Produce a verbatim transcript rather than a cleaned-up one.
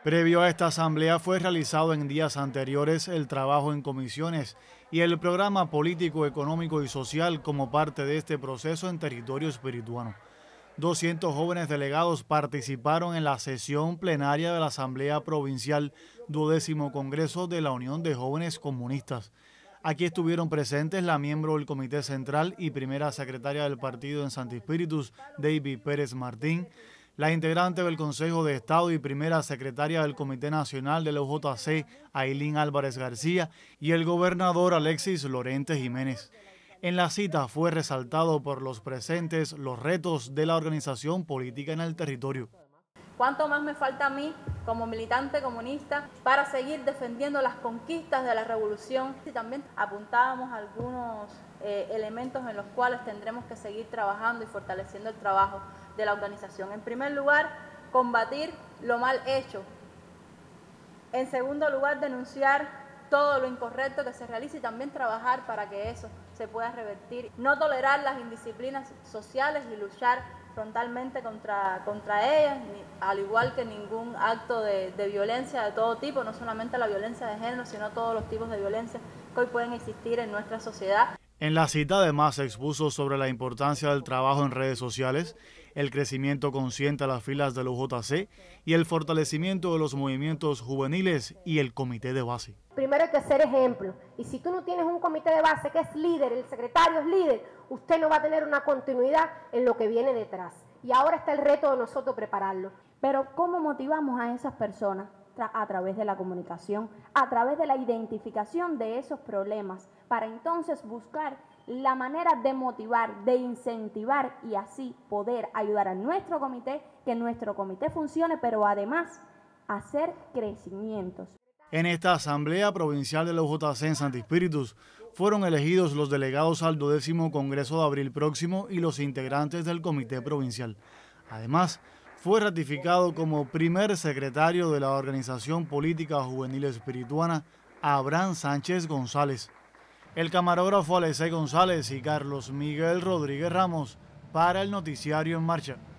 Previo a esta asamblea fue realizado en días anteriores el trabajo en comisiones y el programa político, económico y social como parte de este proceso en territorio espirituano. doscientos jóvenes delegados participaron en la sesión plenaria de la Asamblea Provincial Duodécimo Congreso de la Unión de Jóvenes Comunistas. Aquí estuvieron presentes la miembro del Comité Central y primera secretaria del partido en Santi Espíritus, David Pérez Martín, la integrante del Consejo de Estado y primera secretaria del Comité Nacional de la U J C, Ailín Álvarez García, y el gobernador Alexis Lorente Jiménez. En la cita fue resaltado por los presentes los retos de la organización política en el territorio. ¿Cuánto más me falta a mí, como militante comunista, para seguir defendiendo las conquistas de la revolución? Y también apuntábamos algunos eh, elementos en los cuales tendremos que seguir trabajando y fortaleciendo el trabajo de la organización. En primer lugar, combatir lo mal hecho. En segundo lugar, denunciar todo lo incorrecto que se realiza y también trabajar para que eso se pueda revertir. No tolerar las indisciplinas sociales y luchar frontalmente contra, contra ellas, ni, al igual que ningún acto de, de violencia de todo tipo, no solamente la violencia de género, sino todos los tipos de violencia que hoy pueden existir en nuestra sociedad. En la cita además se expuso sobre la importancia del trabajo en redes sociales, el crecimiento consciente a las filas del U J C y el fortalecimiento de los movimientos juveniles y el comité de base. Primero hay que ser ejemplo, y si tú no tienes un comité de base que es líder, el secretario es líder, usted no va a tener una continuidad en lo que viene detrás. Y ahora está el reto de nosotros prepararlo. Pero ¿cómo motivamos a esas personas? A través de la comunicación, a través de la identificación de esos problemas, para entonces buscar la manera de motivar, de incentivar y así poder ayudar a nuestro comité, que nuestro comité funcione, pero además hacer crecimientos. En esta Asamblea Provincial de la U J C en Santi Espíritus fueron elegidos los delegados al duodécimo Congreso de abril próximo y los integrantes del Comité Provincial. Además, fue ratificado como primer secretario de la Organización Política Juvenil Espirituana Abraham Sánchez González. El camarógrafo Alexei González y Carlos Miguel Rodríguez Ramos para el Noticiario en Marcha.